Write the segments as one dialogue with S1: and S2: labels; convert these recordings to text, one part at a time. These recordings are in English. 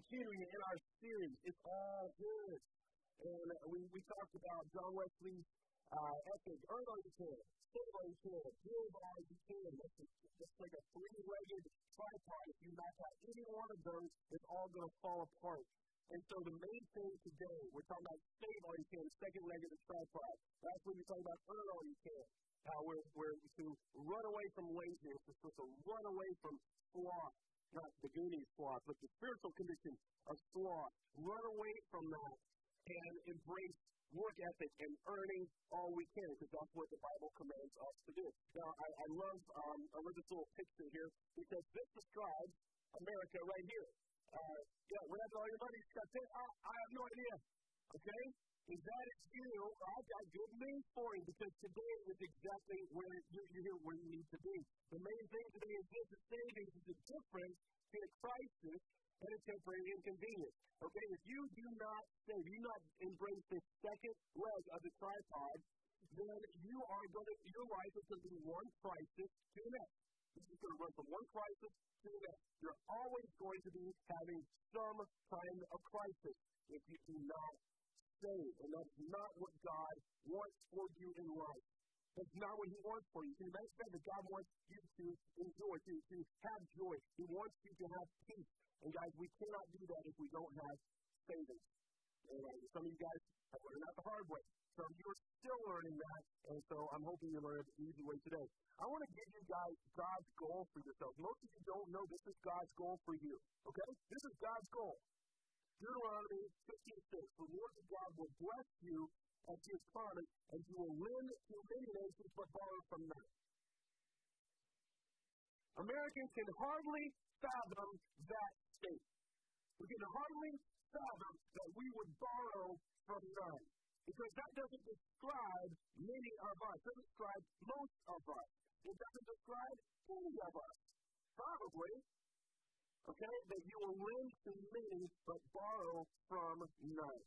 S1: continuing in our series, It's All Good. And we talked about John Wesley's ethic, earn all you can, save all you can, give all you can. That's just like a three-legged tripod. If you knock out any one of those, it's all going to fall apart. And so the main thing today, we're talking about save all you can, second leg of the tripod. Last week we talked about earn all you can. We're to run away from laziness, we're supposed to run away from sloth, not the Goonies sloth, but the spiritual condition of sloth. Run away from that and embrace work ethic and earning all we can, because that's what the Bible commands us to do. Now, I love this little picture here, because this describes America right here. Where has all your money spent? I have no idea. Okay? Is that it's you? I've got good news for you, because today is exactly where you're here, where you need to be. The main thing today is this: the savings is the difference between a crisis and a temporary inconvenience. Okay, if you do not save, you not embrace this second leg of the tripod, then your life is going to be one crisis to the next. You're going to run from one crisis to the next. You're always going to be having some kind of crisis if you do not save. And that's not what God wants for you in life. That's not what He wants for you. Can you imagine that God wants you to enjoy, to have joy? He wants you to have peace. And guys, we cannot do that if we don't have savings. And some of you guys have learned that the hard way. Some of you are still learning that, and so I'm hoping you learn it the easy way today. I want to give you guys God's goal for yourselves. Most of you don't know this is God's goal for you. Okay? This is God's goal. Deuteronomy 15:6. The Lord God will bless you as He has promised, and you will lend to many nations but borrow from none. Americans can hardly fathom that state. We can hardly fathom that we would borrow from none. Because that doesn't describe many of us. It doesn't describe most of us. It doesn't describe any of us. Probably. Okay? That you will lend to many but borrow from none.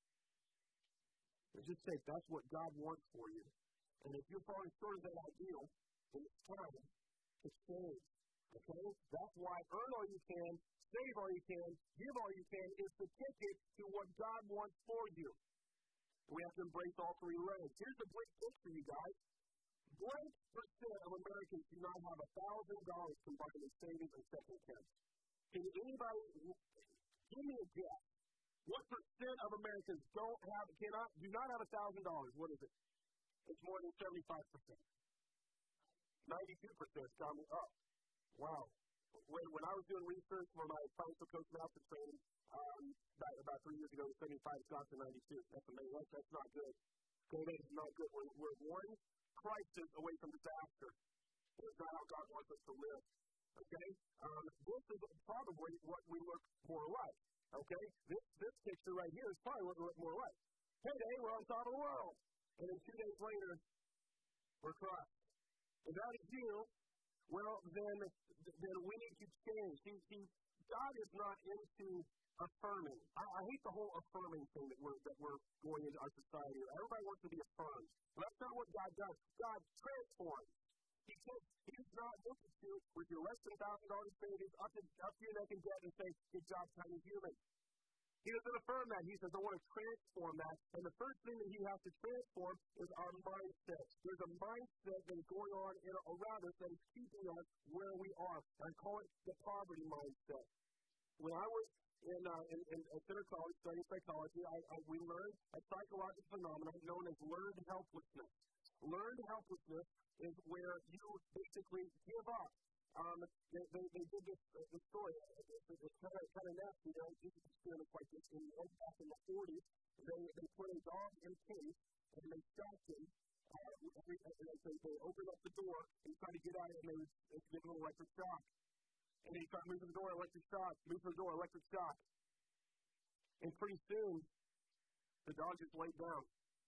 S1: And just think, that's what God wants for you. And if you're falling short of that ideal, then it's time to change. Okay? That's why earn all you can, save all you can, give all you can is the ticket to what God wants for you. We have to embrace all three legs. Here's the big tip for you guys. What percent of Americans do not have $1,000 combined in savings and checking accounts? Can anybody give me a guess? What percent of Americans do not have $1,000? What is it? It's more than 75%. 92% is coming up. Wow. When I was doing research for my financial coach master training about 3 years ago, it was 75, it's gone to 92. That's amazing. That's not good. Okay, that is not good. We're one crisis away from disaster. It's not how God wants us to live. Okay? This is probably what we look more like. Okay? This picture right here is probably what we look more like. Today, we're on top of the world. And then 2 days later, we're crushed. If that is you, well, then we need to change. See, God is not into affirming. I hate the whole affirming thing that we're going into our society. Everybody wants to be affirmed. But that's not what God does. God transforms. He's not looking to, with your less than $1,000 savings, up to your neck in debt and say, good job, tiny human. He doesn't affirm that. He says, I want to transform that. And the first thing that He has to transform is our mindset. There's a mindset that is going on around us that is keeping us where we are. I call it the poverty mindset. When I was at Center College studying psychology, we learned a psychological phenomenon known as learned helplessness. Learned helplessness is where you basically give up. They did this story. It's kind of nasty. Jesus experienced like this back in the 40s. They put a dog in a cage and they stopped him. They opened up the door and he tried to get out and they gave him an electric shock. And he tried to move to the door, electric shock. Move to the door, electric shock. And pretty soon, the dog just laid down.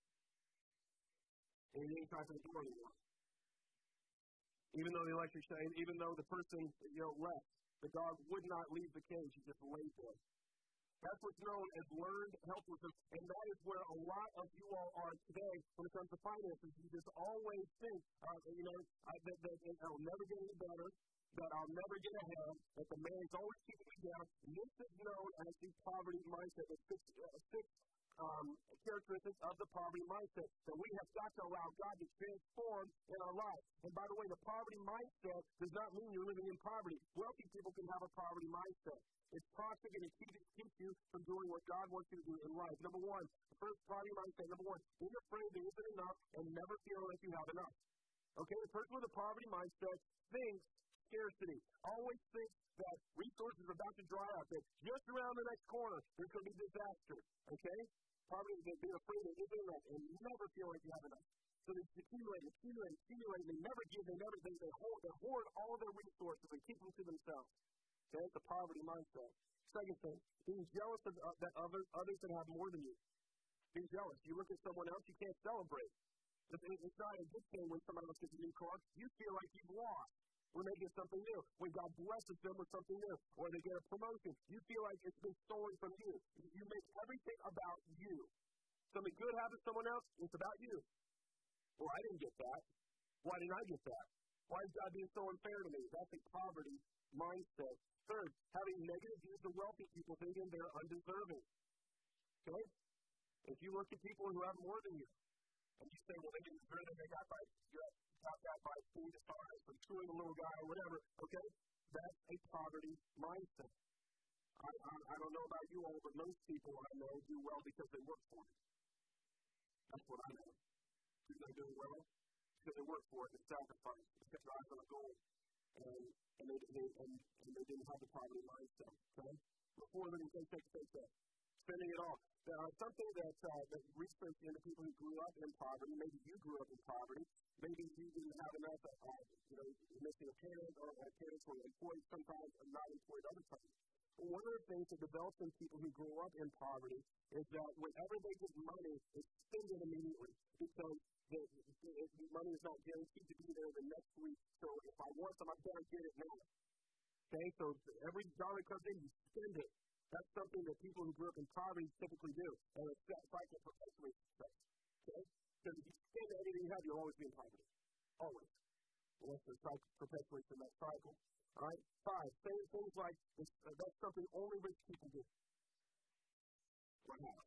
S1: And he didn't try for the door anymore. Even though the person left, the dog would not leave the cage. He just laid there. That's what's known as learned helplessness, and that is where a lot of you all are today when it comes to finances. You just always think, that it'll never get any better. that I'll never get ahead, that the man is always keeping me down. And this is known as the poverty mindset. The six characteristics of the poverty mindset, that we have got to allow God to transform in our life. And by the way, the poverty mindset does not mean you're living in poverty. Wealthy people can have a poverty mindset. It's toxic and it keeps you from doing what God wants you to do in life. Number one, the first poverty mindset, being afraid there isn't enough and never feeling like you have enough. Okay, the person with a poverty mindset thinks scarcity. Always thinks that resources are about to dry up, that just around the next corner there's going to be disaster. Okay? Poverty, being afraid there isn't enough and never feel like you have enough. So they accumulate, they never give, they hoard all their resources and keep them to themselves. Okay, it's a poverty mindset. Second thing, being jealous of that others that have more than you. Being jealous. You look at someone else, you can't celebrate. It's not a good thing when someone else gets a new car. You feel like you've lost when they get something new. When God blesses them with something new, or they get a promotion, you feel like it's been stolen from you. You make everything about you. Something good happens to someone else, it's about you. Well, I didn't get that. Why didn't I get that? Why is God being so unfair to me? That's a poverty mindset. Third, having negative views of wealthy people, thinking they're undeserving. Okay? If you look at people who have more than you, and you say, well, they didn't deserve it, they got that by being dishonest or screwing a little guy or whatever, okay? That's a poverty mindset. I don't know about you all, but most people I know do well because they work for it. That's what I know. Who's not doing well? Because they work for it and sacrifice. They kept their eyes on a goal. And they didn't have the poverty mindset. Okay? Before they take that. Spending it all. Something that research into people who grew up in poverty, maybe you grew up in poverty, maybe you didn't have enough, missing a parent, or parents were employed sometimes and not employed other times. But one of the things that develops in people who grow up in poverty is that whenever they get money, they spend it immediately because the money is not guaranteed to be there the next week. So if I want some, I've got to get it now. Okay, so every dollar comes in, you spend it. That's something that people who grew up in poverty typically do. And it's that cycle perpetuates itself. Okay? Because if you spend everything you have, you'll always be in poverty. Always. Unless the cycle perpetuates in that cycle. All right? 5, saying things like, that's something only rich people do. What happened?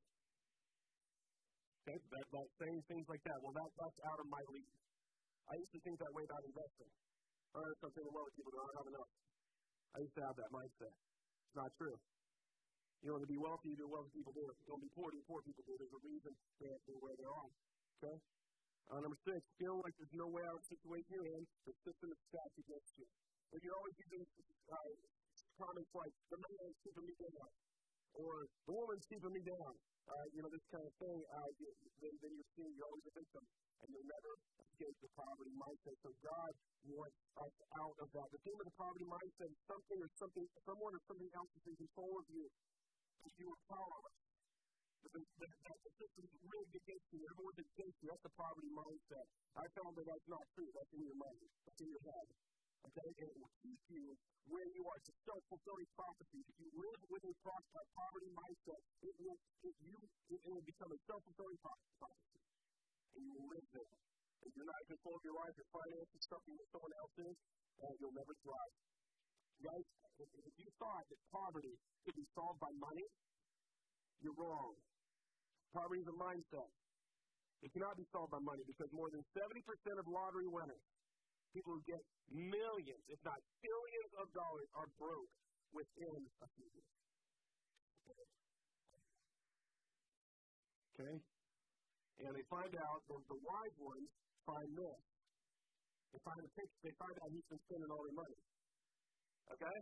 S1: Okay? That saying things like that. Well, that's out of my league. I used to think that way about investing. That's something the wealthy people do. I don't have enough. I used to have that mindset. It's not true. You want to be wealthy, you do what wealthy people do. You want to be poor, do poor people do. There's a reason they're where they are. Okay? Number 6, feel like there's no way out of the situation you're in. The system is stacked against you. If you're always using comments like, the man is keeping me down, or the woman's keeping me down, this kind of thing, then you're always a victim, and you'll never escape the poverty mindset. So God wants us out of that. The theme of the poverty mindset is someone or something else is in control of you. If you are powerless, the system is rigged against you, everyone's against you. That's the poverty mindset. I found that that's not true. That's in your mind. That's in your head. Okay? And it will keep you where you are. It's a self-fulfilling prophecy. If you live with a poverty mindset, it will become a self-fulfilling prophecy. And you will live there. If you're not in control of your life, your finances, something that someone else is, you'll never thrive. Guys, if you thought that poverty could be solved by money, you're wrong. Poverty is a mindset. It cannot be solved by money because more than 70% of lottery winners, people who get millions, if not billions of dollars, are broke within a few years. Okay? And they find out, the wise ones find this. They find out who's been spending all their money. Okay?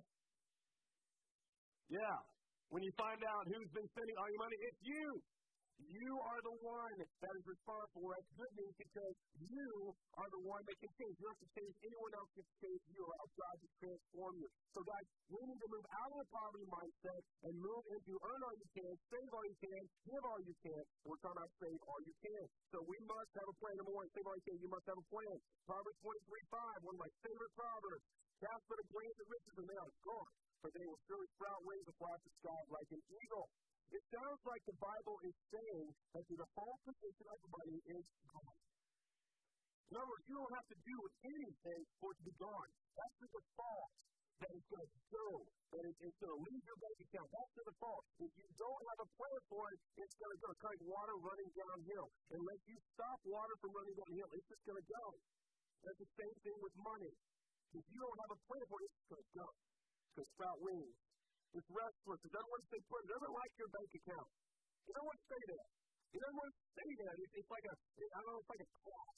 S1: Yeah. When you find out who's been spending all your money, it's you. You are the one that is responsible. That's good news because you are the one that can change. You don't have to change. Anyone else can change you. Allow God to transform you. So guys, we need to move out of the poverty mindset and move into earn all you can, save all you can, give all you can. We're talking about save all you can. So we must have a plan. Number 1, save all you can. You must have a plan. Proverbs 23:5, one of my favorite proverbs. Cast for the grains of riches and they are gone, for they will surely sprout wings and fly to the sky like an eagle. It sounds like the Bible is saying that the default position of money is God. In other words, you don't have to do anything for it to be gone. That's the default. That it's going to go. That it's going to leave your bank account. That's the default. If you don't have a plan for it, it's going to go. It's like water running downhill. Unless you stop water from running downhill, it's just going to go. That's the same thing with money. If you don't have a plan for it, it's going to go. It's going to sprout wings. It's restless. It doesn't want to stay put. It doesn't like your bank account. It doesn't want to stay there. It doesn't want to stay there. It's like a, I don't know, it's like a cat.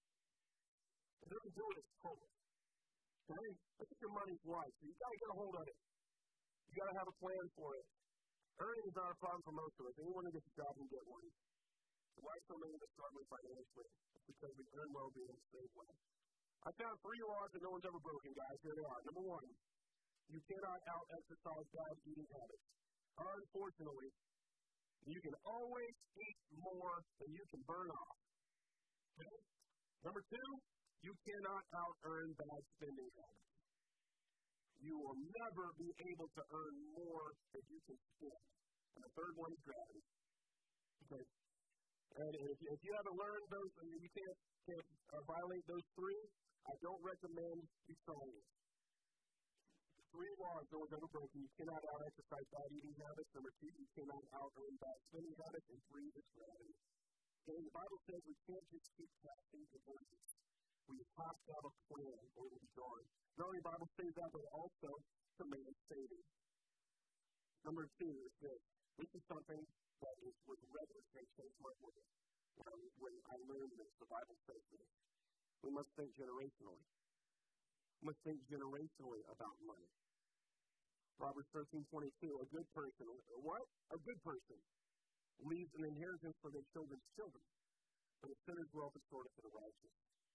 S1: It doesn't do what it's told. Okay? Look at your money's life. So you've got to get a hold of it. You've got to have a plan for it. Earning is not a problem for most of us. Anyone who gets a job can get one. So why so many of us struggling financially? It's because we earn well being save well. I found 3 laws that no one's ever broken, guys. Here they are. Number 1, you cannot out-exercise bad eating habits. Unfortunately, you can always eat more than you can burn off. Okay? Number 2, you cannot out-earn bad spending habits. You will never be able to earn more than you can spend. And the third one is gravity. Okay? And if you haven't learned those, and you can't violate those 3, I don't recommend you trying it. 3 laws no one's ever broken. You cannot out-exercise bad eating habits. Number 2, you cannot out-earn bad spending habits. And 3 is gravity. Okay? The Bible says we can't just keep passing the verses. We have to have a plan or we'll be gone. Not only the Bible says that, but also commands saving. Number 2 is this. This is something that is with regular changed my world. When I learned this, the Bible says this. We must think generationally. We must think generationally about money. Proverbs 13:22, a good person, what? A good person leaves an inheritance for their children's children, but a sinner's wealth is stored up for the righteous.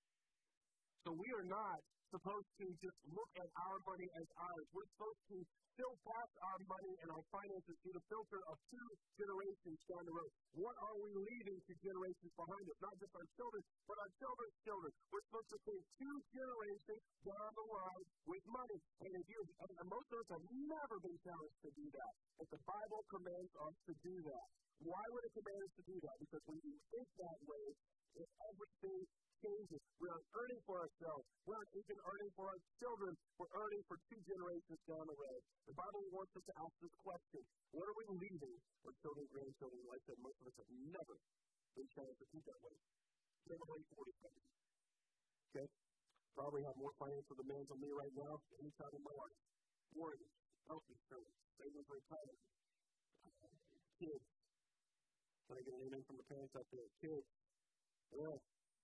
S1: So we are not supposed to just look at our money as ours. We're supposed to still pass our money and our finances through the filter of 2 generations down the road. What are we leaving to generations behind us? Not just our children, but our children's children. We're supposed to think 2 generations down the line with money. And most of us have never been challenged to do that. But the Bible commands us to do that. Why would it command us to do that? Because when you think that way, everything changes. We aren't earning for ourselves. We aren't even earning for our children. We're earning for 2 generations down the road. The Bible wants us to ask this question. What are we leaving for children, grandchildren? Like I said, most of us have never been challenged to think that way. Never late 40s. Okay? Probably have more financial demands on me right now than any time in my life. Mortgage, health insurance, saving for retirement, kids. Can I get an amen from the parents out there? Kids. Yeah.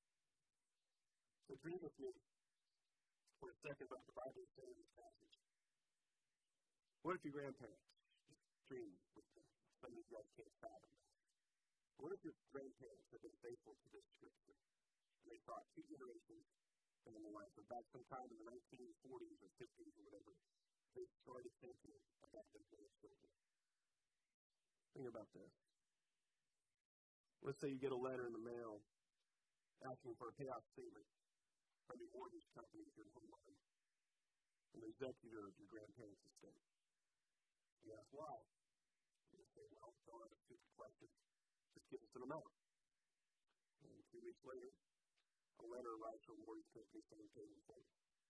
S1: So dream with me for a second about the Bible saying in this passage. What if your grandparents just dream with them? Some of you guys can't fathom that. What if your grandparents have been faithful to this scripture? And they thought 2 generations in the life, but back sometime in the 1940s or 50s or whatever, they started thinking about their grandchildren. Think about this. Let's say you get a letter in the mail asking for a payout statement from the mortgage company of your home loan, and the executor of your grandparents' estate. You ask why? You say, well, don't have a stupid question. Just give us an amount. And 2 weeks later, a letter arrives from a mortgage company saying pay in full.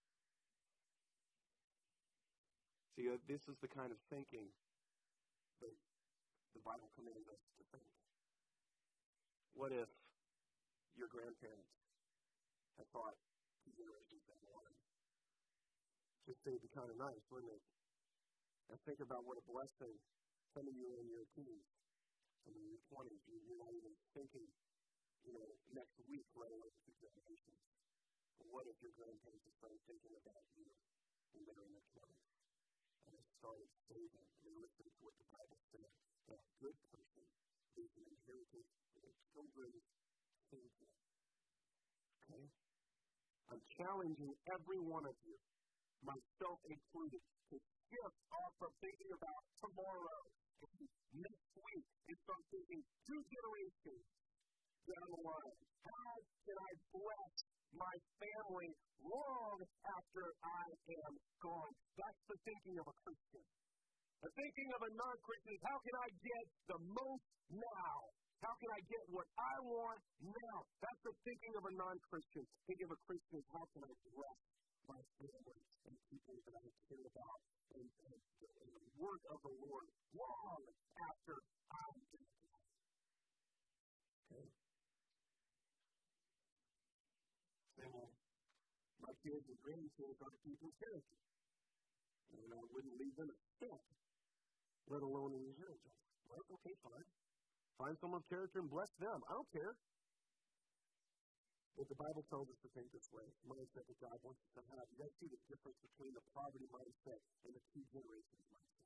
S1: See, this is the kind of thinking that the Bible commands us to think. What if your grandparents had thought 2 generations down the line? Just say it'd be kind of nice, wouldn't it? And think about what a blessing some of you are in your teens, some of you in your 20s, you're not even thinking, next week, let alone 2 generations. But what if your grandparents had started thinking about you when they were in their 20s? And they started saving and they listened to what the Bible said. That a good person is an inheritance for their children's thinking. Okay? I'm challenging every one of you, myself included, to shift off from thinking about tomorrow and next week and start thinking 2 generations down the line. How can I bless my family long after I am gone? That's the thinking of a Christian. The thinking of a non-Christian is, how can I get the most now How can I get what I want now? That's the thinking of a non-Christian. Thinking of a Christian is how can I bless my family and people that I care about and the work of the Lord long after I'm dead. Okay? And my kids and grandkids are people's character. And I wouldn't leave them a step, let alone an inheritance. Well, okay, fine. Find someone's character and bless them. I don't care. But the Bible tells us to think this way. The mindset that God wants us to have. You guys see the difference between the poverty mindset and the two generations mindset.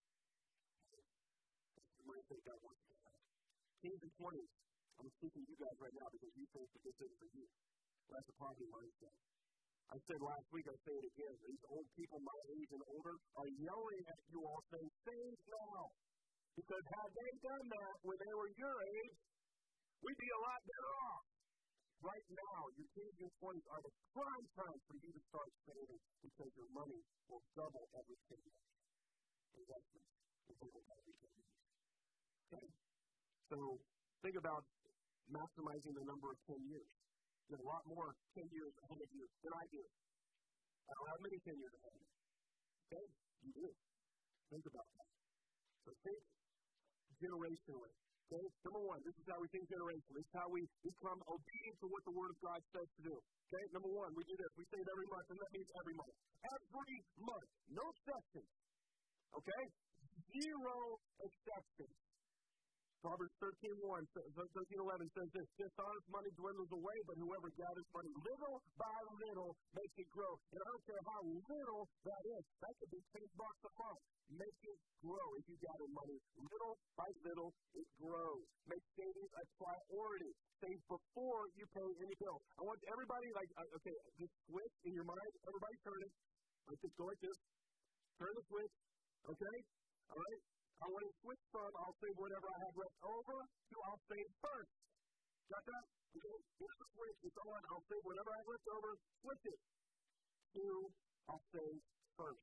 S1: That's the mindset God wants us to have. Kings and 20s. I'm speaking to you guys right now because you think that this isn't for you. That's the poverty mindset. I said last week, I say it again. These old people my age and older are yelling at you all saying, save now. Because had they done that when they were your age, we'd be a lot better off. Right now, your teens and 20s are the prime time for you to start saving because your money will double every 10 years. Investments will double every 10 years. Okay? So think about maximizing the number of 10 years. There's a lot more 10 years ahead of you than I do. I don't have many 10 years ahead of me. Okay? You do. Think about that. So think generationally. Okay? Number one, this is how we think generationally. This is how we become obedient to what the Word of God says to do. Okay? Number one, we do this. We say it every month, and that means every month. Every month. No exceptions. Okay? Zero exceptions. Proverbs 13:11 says this, dishonest money dwindles away, but whoever gathers money little by little makes it grow. And I don't care how little that is. That could be $10 a month. Make it grow. If you gather money little by little, it grows. Make savings a priority. Save before you pay any bill. I want everybody, just switch in your mind. Everybody turn it. Just go like this. Turn the switch. Okay? All right? I want to switch from I'll save whatever I have left over to I'll save first. Got that? Okay? Here's the switch. It's on. I'll save whatever I have left over. Switch it to I'll save first.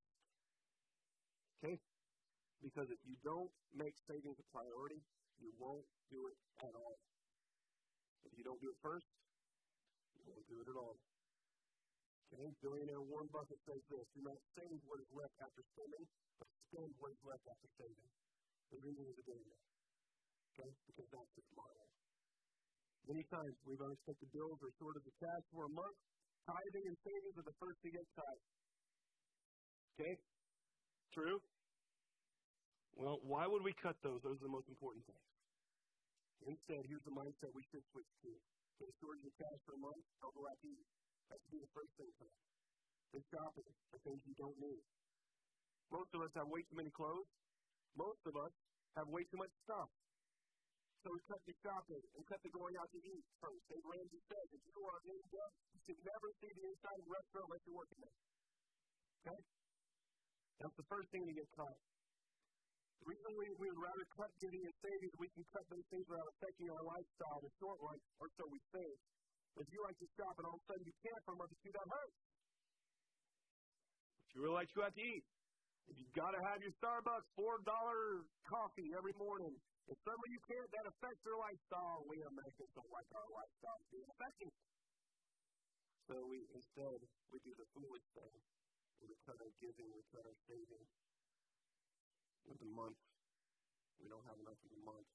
S1: Okay? Because if you don't make savings a priority, you won't do it at all. If you don't do it first, you won't do it at all. Okay? Billionaire Warren Buffett says this, do not save what is left after spending, but spend what is left after saving. The reason is a billionaire. Okay? Because that's his model. Many times we've unexpected bills or shortage of cash for a month. Tithing and savings are the first to get cut. Okay? True? Well, why would we cut those? Those are the most important things. Instead, here's the mindset we should switch to. Okay, shortage of cash for a month, don't go out to eat. That should be the first thing for us. Then shopping for things you don't need. Most of us have way too many clothes. Most of us have way too much stuff. So we cut the shopping and cut the going out to eat first. As Ramsey says, if you are in debt, you should never see the inside of the restaurant unless you're working there. Okay? That's the first thing to get cut. The reason we would rather cut giving and saving is we can cut those things without affecting our lifestyle in the short run, or so we think. If you like to shop and all of a sudden you can't for a month or two, that hurts. If you really like to go out to eat, if you've got to have your Starbucks $4 coffee every morning, if suddenly you can't, that affects your lifestyle. We Americans don't like our lifestyle being affected. So instead, we do the foolish thing. We cut our giving, we cut our saving. With the month, we don't have enough in the month.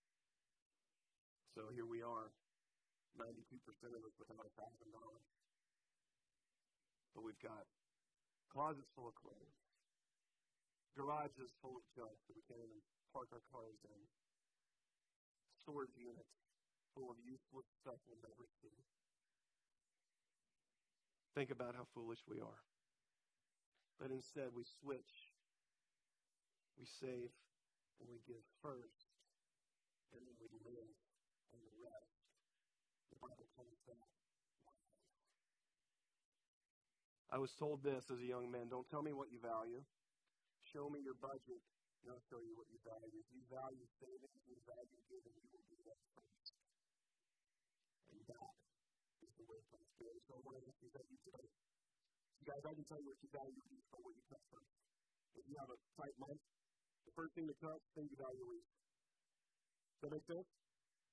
S1: So here we are, 92% of us without $1,000. But we've got closets full of clothes, garages full of junk that we can't even park our cars in, storage units full of useless stuff we'll never see. Think about how foolish we are. But instead, we switch. We save and we give first, and then we live on the rest. The Bible calls that wise. I was told this as a young man, don't tell me what you value. Show me your budget, and I'll show you what you value. If you value saving, if you value giving, you will do that first. And that is the way of prosperity. So I want to ask you that you today. You guys, I can tell you what you value by what you cut first. If you have a tight month, the first thing to cut, things you value least. Does that make sense?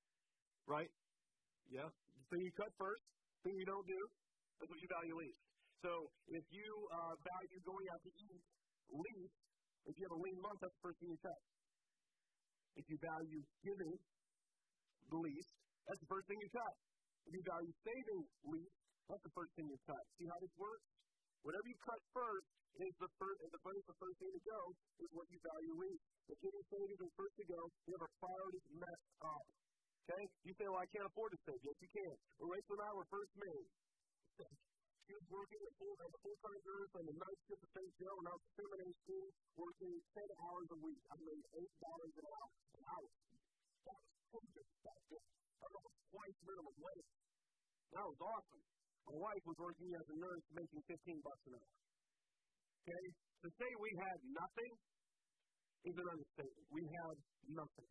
S1: right? Yeah. The thing you cut first, the thing you don't do, that's what you value least. So if you value going out to eat least, if you have a lean month, that's the first thing you cut. If you value giving the least, that's the first thing you cut. If you value saving least, that's the first thing you cut. See how this works? Whatever you cut first is the first thing to go is what you value least. If giving savings is first to go, you have our priorities messed up. Okay? You say, well, I can't afford to save. Yes, you can. Well, Rachel and I were first married. She was working as a full-time nurse on the night shift at St. Joe, and I was a seminary student working 10 hours a week. I made $8 an hour. That was perfect back then. I was twice minimum wage. That was awesome. My wife was working as a nurse making $15 an hour. Okay? To say we had nothing is an understatement. We had nothing.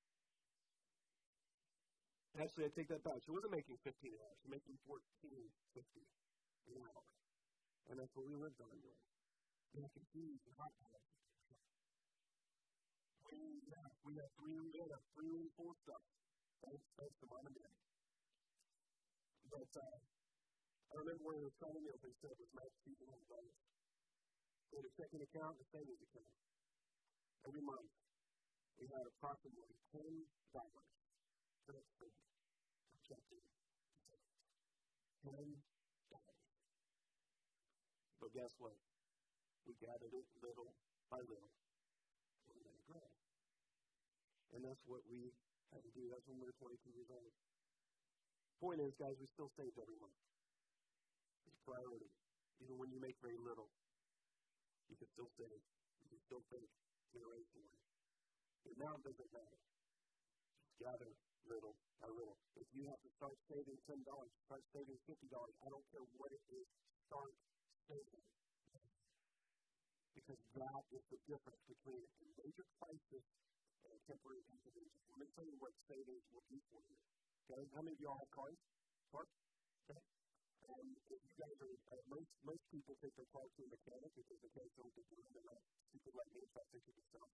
S1: Actually, I take that back. She wasn't making $15 an hour. She was making $14.50 an hour. And that's what we lived on doing. Mac and cheese and hot dogs. We had three and four stuff. Thanks to Mom and Dad. But I remember when we were trying to meals, they said it was mac and cheese and hot dogs. We had a checking account and a savings account. Every month, we had approximately $10 for that savings. $10. But guess what? We gathered it little by little. And we let it grow. And that's what we had to do. That's when we were 22 years old. Point is, guys, we still saved every month. It's a priority. Even when you make very little, you can still save. You can still think generationally. The amount doesn't matter. Just gather little by little. If you have to start saving $10, start saving $50, I don't care what it is, start saving. Because that is the difference between a major crisis and a temporary inconvenience. Let me tell you what savings will do for you. Okay? How many of y'all have cars? Parked? Okay. If you guys are, most people take their car to a mechanic because mechanics don't think they're not stupid like me, try to think of yourself.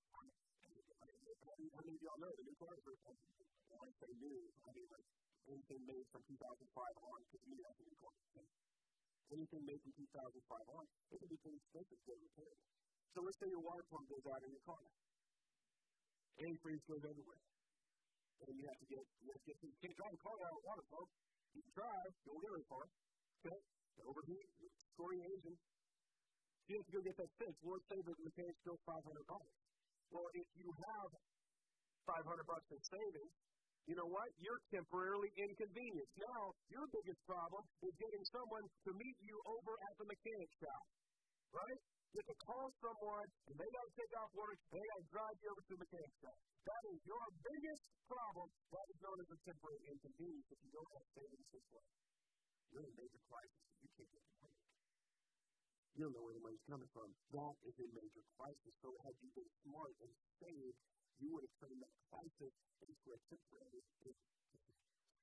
S1: How many of y'all know the new cars are, when I say new, I mean like anything made from 2005 on, because you have a new car. Okay? Anything made from 2005 on, it can be pretty expensive to get repaired. So let's say your water pump goes out in your car. Antifreeze goes everywhere. And you have to get you can't drive a car without a water pump. You can drive, you'll get a car. Okay? Overheat, scoring engine. You have to go get that fixed. Well, let's say that the mechanic's still $500. Well, if you have $500 in savings, you know what? You're temporarily inconvenienced. Now, your biggest problem is getting someone to meet you over at the mechanic shop. Right? You have to call someone, and they got to take off work, and they got to drive you over to the mechanic shop. That is your biggest problem. That is known as a temporary inconvenience if you don't have savings this way. You're in a major crisis if you can't get the money. You don't know where the money's coming from. That is a major crisis. So had you been smart and saved, you would have turned that crisis into a temporary inconvenience.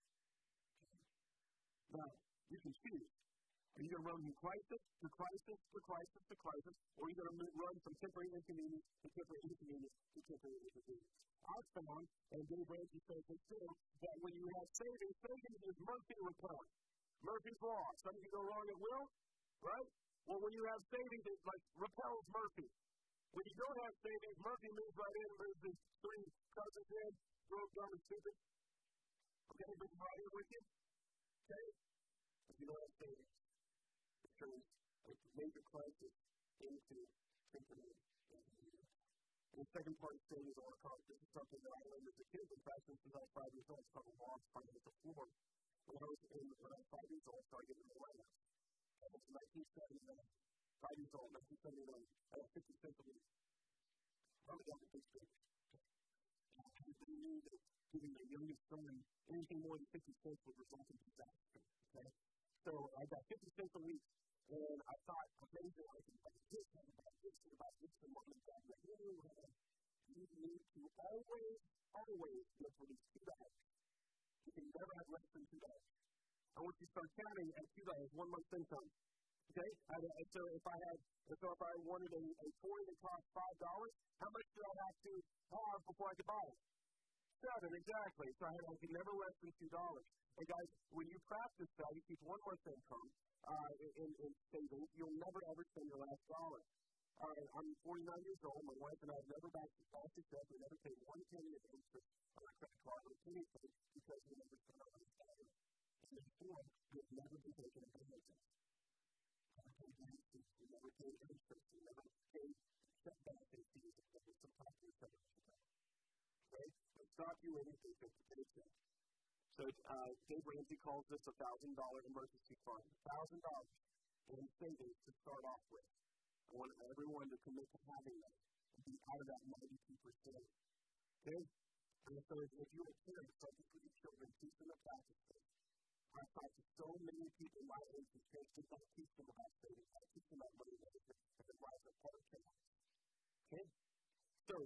S1: Now, you can choose. Are you going to run from crisis to crisis to crisis to crisis, or are you going to run from temporary inconvenience to temporary inconvenience to temporary inconvenience? I've found, and Dave Ramsey says this too, that when you have savings is Murphy repellent. Murphy's Law. Something can go wrong at will, right? Well, when you have savings, it like repels Murphy. When you don't have savings, Murphy moves right in, moves his three cousins in, throws dumb and stupid. Okay, but right here with you. Okay? If you don't have savings, it turns a major crisis into temporary inconvenience. And the second part of savings on our car, this is something that I learned as a kid. In fact, since I was 5 years old, it's called a lost financial floor. When I was 5 years old, I started getting a allowance. That was 1979. 5 years old, 1979. I had 50 cents a week. Probably got the big stick. I knew that giving my youngest son anything more than 50 cents would result in disaster. Okay? So I got 50 cents a week, and I thought, amazing, I can buy this, and and mom and dad were like, you need to always get for these $2. You can never have less than $2. I want you to start counting at $2, 1 month's income. Okay? So if I wanted a toy that cost $5, how much do I have to have before I could buy it? 7, exactly. So I can never less than $2. And guys, when you practice that, you keep 1 month's income in savings, you'll never ever spend your last dollar. I'm 49 years old. My wife and I have never backed the check. We never paid 1 penny of interest on our credit card or anything because we never spent our last dollar. And therefore, we have never been taken advantage of. We never paid taxes. We never paid interest. We never paid check benefit fees except for some popular $700. Okay? It'll stop you anything to pay check. So Dave Ramsey calls this $1,000 emergency fund. $1,000 in savings to start off with. I want everyone to commit to having that and be out of that 92%. Okay? And so if you're a parent, something for your children, teach them to practice this. I've talked to so many people my age who can't just not teach them about savings. I teach them about money management and the rise of part of chaos. Okay? So,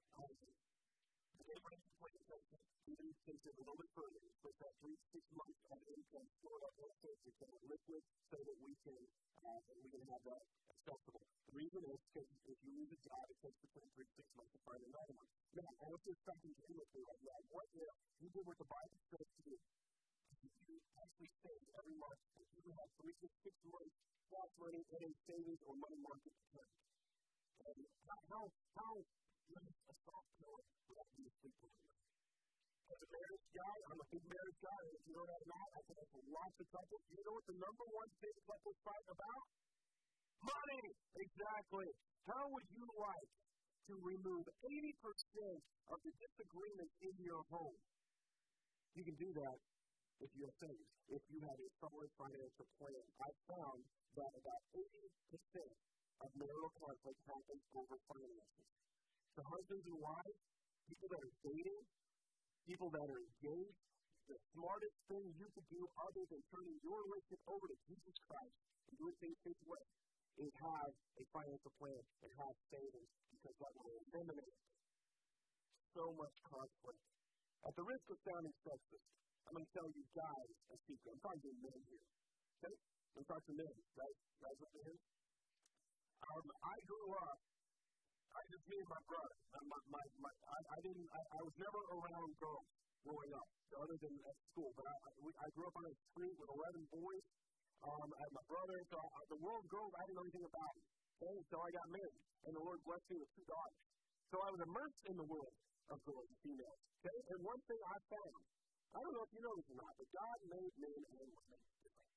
S1: even takes it a little bit further. It puts that 3 to 6 months of income stored up in a safe account liquid so that we can have that accessible. The reason is because if you lose a job, it takes between 3 to 6 months to find another one. Now, I want you to stop and dream with me right now. What if you did what the Bible says to do? You actually save every month. If you have 3 to 6 months flat money in a savings or money market account. And how does a soft pillow without being sleeping? As a marriage guy, I'm a big marriage guy, and if you know that or not, I think that's lots of couples. You know what the number one thing couples fight about? Money! Exactly. How would you like to remove 80% of the disagreements in your home? You can do that if you have savings, if you have a solid financial plan. I've found that about 80% of marital conflict happens over finances. So husbands and wives, people that are dating, people that are engaged, the smartest thing you could do other than turning your relationship over to Jesus Christ and doing things His way is have a financial plan and have savings because that will eliminate so much conflict. At the risk of sounding sexist, I'm going to tell you guys a secret. I'm talking to men here. Okay? I'm talking to men, right? Guys over here? I grew up, just me and my brother. I was never around girls growing up, other than at school. But I grew up on a street with 11 boys. I had my brother. So the world of girls, I didn't know anything about it. Okay? So I got married, and the Lord blessed me with 2 daughters. So I was immersed in the world of girls and females. Okay? And one thing I found, I don't know if you know this or not, but God made men and women different.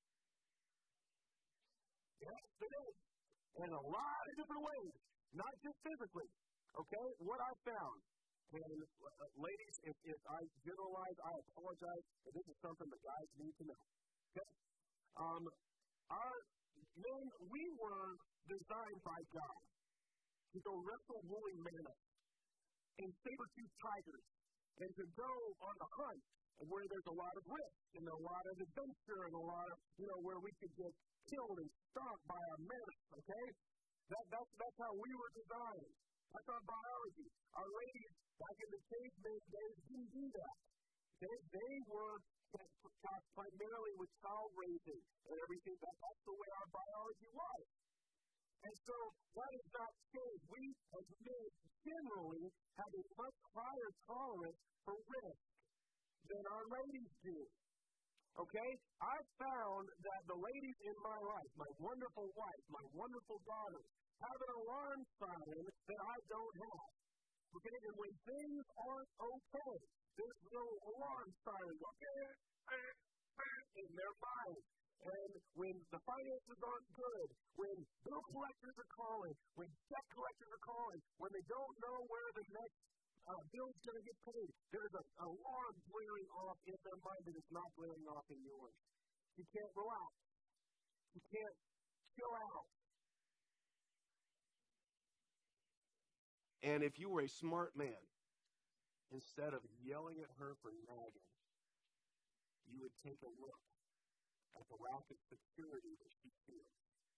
S1: Yes, He did. In a lot of different ways, not just physically. Okay? What I found, and ladies, if I generalize, I apologize, but this is something the guys need to know. Okay? Our men, we were designed by God to go wrestle woolly mammoths and saber-toothed tigers and to go on the hunt where there's a lot of risk and a lot of adventure and a lot of, where we could get killed and stomped by a mammoth, okay? That's how we were designed. That's our biology. Our ladies, back in the caveman days, didn't do that. They were tasked primarily with child raising and everything. That's the way our biology was. And so that has not changed. We, as men, generally have a much higher tolerance for risk than our ladies do. Okay? I've found that the ladies in my life, my wonderful wife, my wonderful daughter, have an alarm siren that I don't have. Okay? And when things aren't okay, there's no alarm siren. Okay? In their mind. And when the finances aren't good, when bill collectors are calling, when debt collectors are calling, when they don't know where the next bill's going to get paid, there's an alarm blaring off in their mind that is not blaring off in yours. You can't relax. You can't chill out. And if you were a smart man, instead of yelling at her for nagging, you would take a look at the lack of security that she feels.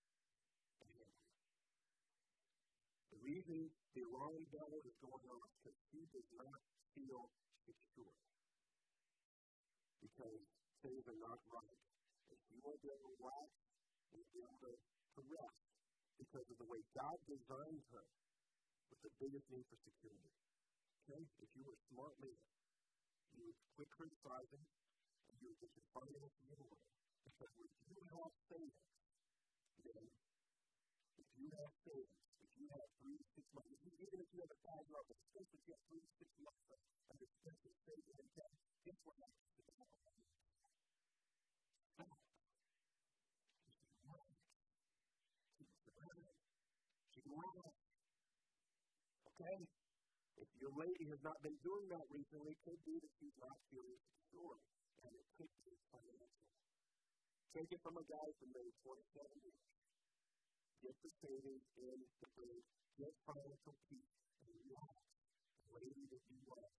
S1: The reason the alarm bell is going off is because she does not feel secure. Because things are not right. And she won't be able to relax and be able to rest because of the way God designed her with the biggest need for security. Okay? If you were a smart man, You would quit criticizing, and you would get your finances in order. Because when you have savings, then if you have savings, if you have 3 to 6 months, even if you have $1,000, but especially if you have 3 to 6 months of expenses saved in cash, guess what happens to the money? Okay? If your lady has not been doing that recently, it could be that she's not feeling secure, and it could be financial. Take it from a guy from maybe 27 years. Get the savings in the bank, get financial peace, and relax. The lady that you love.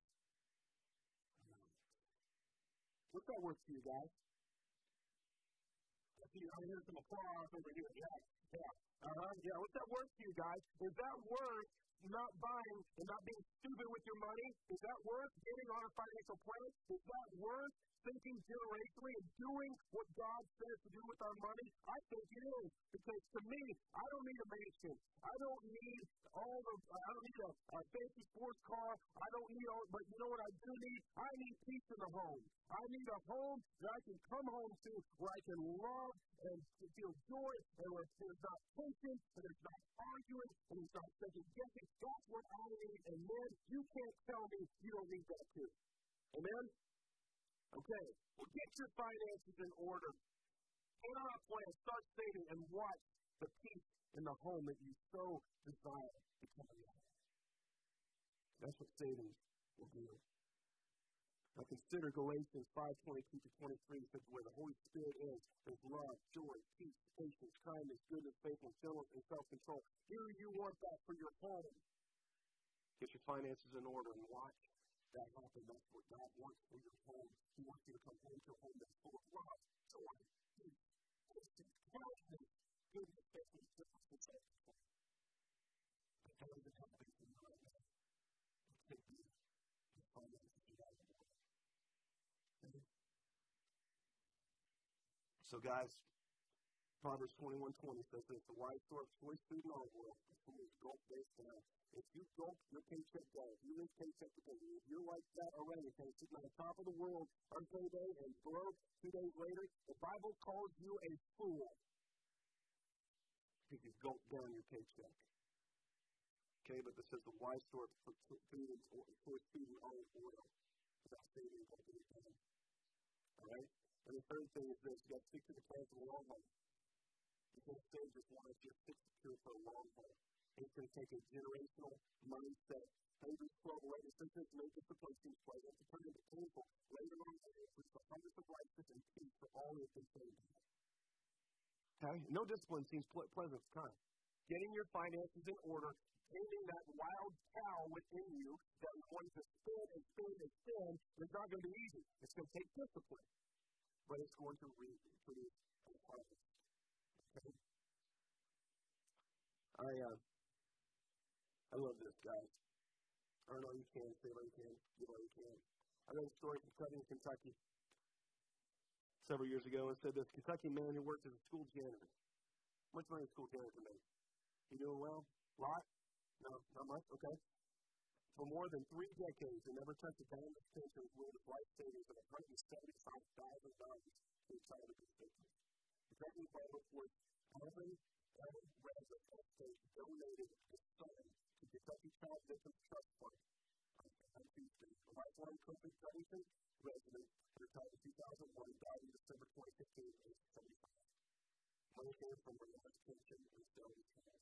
S1: What's that worth to you guys? I hear some applause over here. Yeah. What's that worth to you guys? Is that worth not buying and not being stupid with your money? Is that worth getting on a financial plan? Is that worth thinking generationally and doing what God says to do with our money? I think it is. Because to me, I don't need a mansion. I don't need a fancy sports car. I don't need but you know what I do need? I need peace in the home. I need a home that I can come home to where I can love and feel joy, and where there's not tension, and there's not arguing, and there's not second guessing. That's what I need. And then you can't tell me you don't need that too. Amen? Okay, well, get your finances in order. Get on a plan, start saving, and watch the peace in the home that you so desire to come alive. That's what saving will do. Now consider Galatians 5:22-23, says where the Holy Spirit is, there's love, joy, peace, patience, kindness, goodness, faithfulness, gentleness, and self-control. Do you want that for your home? Get your finances in order and watch that happen. That's what God wants for your home. He wants you to come home to a home that's full of love, joy, peace, patience, kindness, goodness, faithfulness, gentleness, and self-control. But that isn't happening for you right now. It could be your finances in order. So guys, Proverbs 21:20 says this, the wise store of choice food in all the world, the fool is gulp based down. If you gulp your paycheck down, if you live paycheck to paycheck, if you're like that already, okay, sitting on the top of the world on payday and broke 2 days later, the Bible calls you a fool because you gulped down your paycheck. Okay, but this says the wise store of food and choice food in all the world without saving and gulping it down. All right? And the third thing is this, you got to stick to the plan for the long haul. You can't stay just one, just stick to it for a long haul. It's going to take a generational mindset. Hebrews 12:11 says this, make discipline seems pleasant, to turn into painful. Later on, it will produce the hundreds of righteousness and peace for all who have been saved. Okay? No discipline seems pleasant at the time. Getting your finances in order, taming that wild cow within you that wants to spin and spin and spin is not going to be easy. It's going to take discipline. But it's going to produce a harvest. Okay? I love this, guys. I don't know you can, say what you can, give what you can. I read a story from Covington, Kentucky several years ago and said this Kentucky man who worked as a school janitor. How much money a school janitor make? You doing well? A lot? No, not much? Okay. For more than 3 decades, they never touched a dime of pension with life savings of $175,000 to retire to pension. Kentucky Public Works Alvin Reza donated his son to Kentucky Child Victims Trust Fund. On Tuesday, a lifelong Copeland Covington resident retired in 2001 and died in December 2015 at age 75. Money came from a large pension and still retired.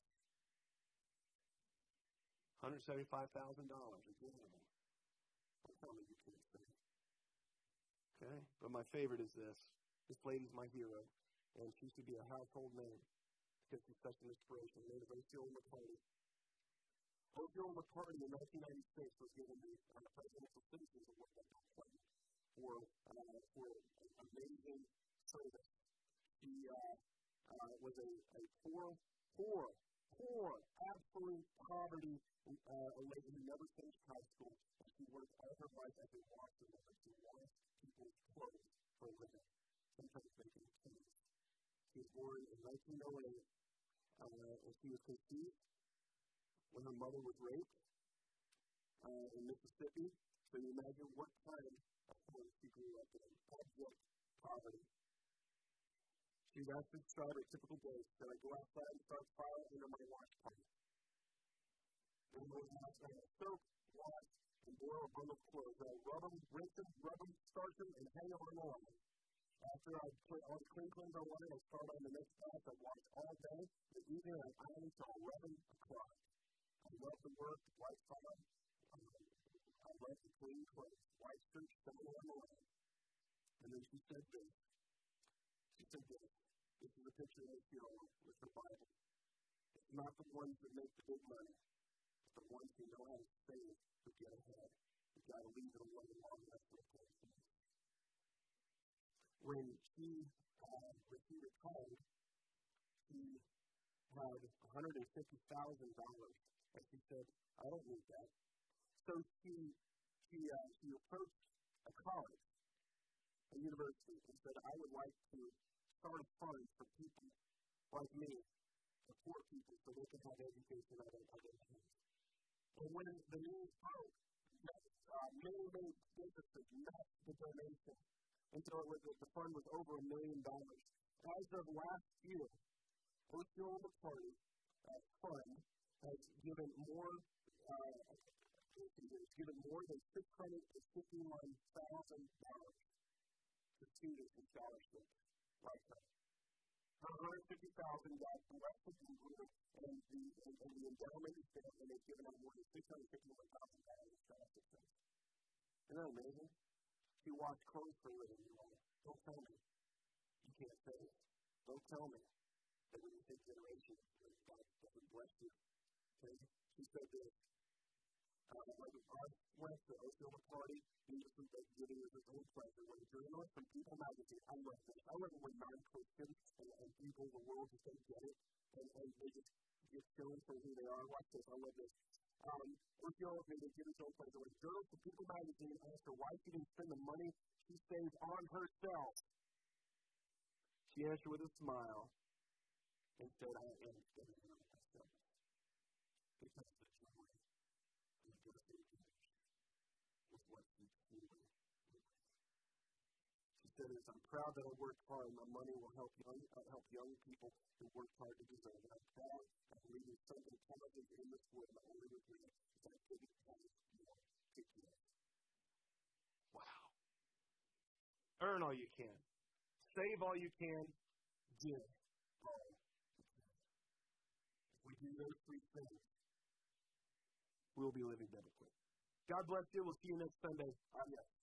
S1: $175,000 again. Don't tell me you can't say. Okay? But my favorite is this. This lady's my hero. And she used to be a household name because she's such an inspiration. Her name is O'Ceel McCarty. O'Ceel McCarty in 1996 was given the Presidential Citizens Award for amazing service. She was a poor, absolute poverty, a lady who never finished high school. She worked all her life as a washerwoman. She washed people's clothes for a living, sometimes making pennies. She was born in 1908, and she was conceived when her mother was raped in Mississippi. So you imagine what kind abject poverty. She would ask me to start a typical day. Then I go outside and start fire under my wash pump. And I would soak, wash, and boil a bundle of clothes. I would rinse them, starch them, and hang them on the line. After I put all the clean clothes on line, I start on the next task. I wash all day. The evening, I iron until 11 o'clock. I love the work, lifestyle. I love the clean clothes. White shirt, somewhere on the line. And then she said this. This is a picture of hero with her Bible. It's not the ones that make the big money. It's the ones who know how to save to get ahead. You've got to leave it alone long enough for it. When she retired, she had $150,000, and she said, I don't need that. So she approached a college, a university, and said, I would like to start a fund for people like me, the poor people, so they can have education I don't have. And when the news broke, many businesses met the donation until the fund was over $1 million. As of last year, Osceola McCarty Fund has given more than $651,000 to students in scholarships right now. $150,000 from West Virginia, and the endowment is there, and they've given out more than $651,000 in scholarships. Isn't that amazing? You wash clothes for a living. Don't tell me you can't say it. Don't tell me that when you think generations, God doesn't bless you. Okay? She said this. I went to Osceola McCarty, do some giving as his own pleasure. When a journalist from People magazine, I love this. I love it when non-Christians and people in the world just don't get it, and they just get shown for who they are. Watch this. I love this. Osceola made a giving his own pleasure. When a journalist from People magazine asked her why she didn't spend the money she saved on herself, she answered with a smile and said, I am spending it on myself. Because the joy and blessing was what she truly did. She said, I'm proud that I worked hard. My money will help young people who work hard to deserve it. I'm proud of leaving something positive in this world. My only regret is that I couldn't have more to give. Wow. Earn all you can. Save all you can. Give all you can. If we do those three things, we'll be living biblically. God bless you. We'll see you next Sunday. Amen.